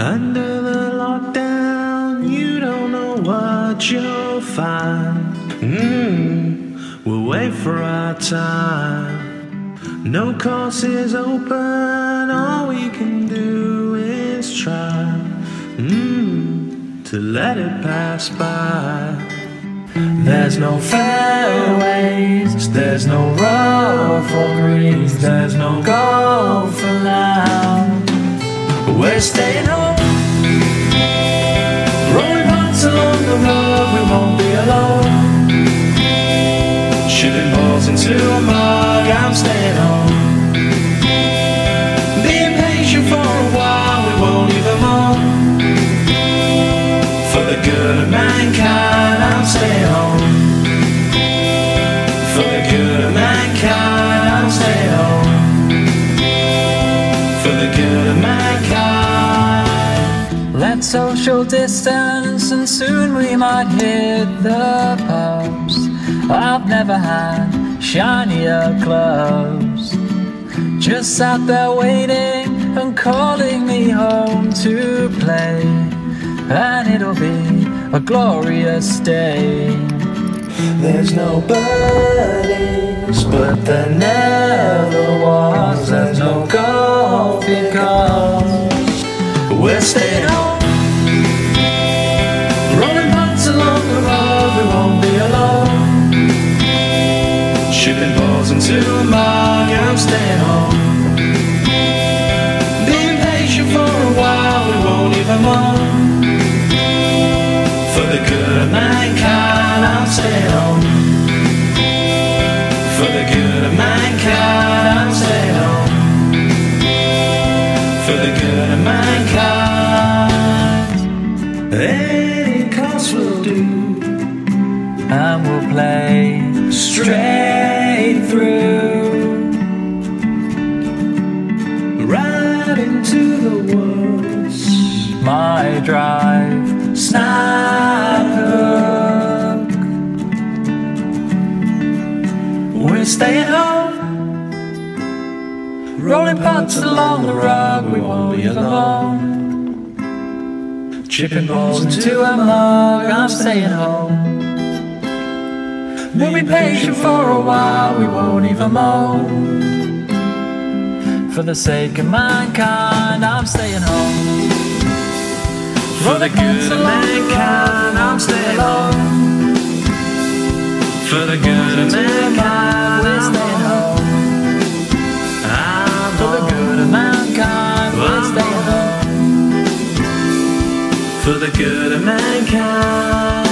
Under the lockdown, you don't know what you'll find. We'll wait for our time. No course is open, all we can do is try to let it pass by. There's no fairways, there's no rough or greens, there's no golf allowed. We're staying home, rolling punts along the road, we won't be alone. Chipping balls into a mug, I'm staying home. Being patient for a while, we won't leave them on. For the good of mankind, I'm staying home. For the good of mankind, I'm staying home. For the good of mankind. Let's social distance and soon we might hit the pubs. I've never had shinier clubs. Just sat there waiting and calling me home to play. And it'll be a glorious day. There's no birdies, but there never was. There's no golf because we're staying home, rolling punts along the road, we won't be alone. Chipping balls into a mug, I'm staying home. Being patient for a while, we won't leave them on. For the good of mankind, I'm staying home. For the good of mankind, I'm staying home. For the good of mankind. Any cost will do, and we'll play straight through, right into the woods. My drive, snap hook. We're staying home, rolling punts along the road, we won't be alone. Chipping balls into a mug, I'm staying home. We'll be patient for a while, we won't even moan. For the sake of mankind, I'm staying home. For the good of mankind, I'm staying home. For the good of mankind, we're staying home. For the good of mankind, we're staying home. For the good of mankind.